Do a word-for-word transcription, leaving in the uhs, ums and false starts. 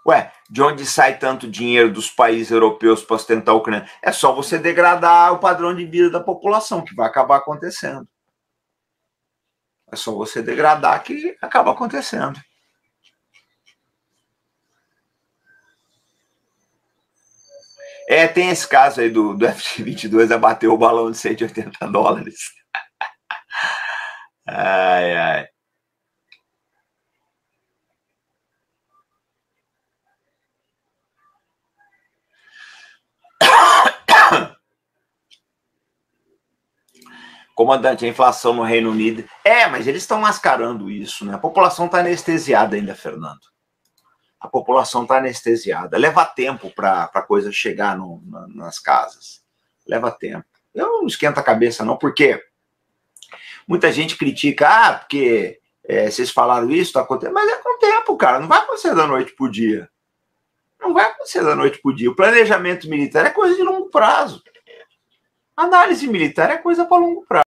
Ué, de onde sai tanto dinheiro dos países europeus para sustentar a Ucrânia? É só você degradar o padrão de vida da população, que vai acabar acontecendo. É só você degradar que acaba acontecendo. É, tem esse caso aí do, do F vinte e dois, abateu o balão de cento e oitenta dólares. Ai, ai. Comandante, a inflação no Reino Unido. É, mas eles estão mascarando isso, né? A população está anestesiada ainda, Fernando. A população está anestesiada. Leva tempo para a coisa chegar no, na, nas casas. Leva tempo. Eu não esquento a cabeça, não, porque muita gente critica, ah, porque é, vocês falaram isso, tá acontecendo, mas é com tempo, cara. Não vai acontecer da noite pro dia. Não vai acontecer da noite pro dia. O planejamento militar é coisa de longo prazo. A análise militar é coisa para longo prazo.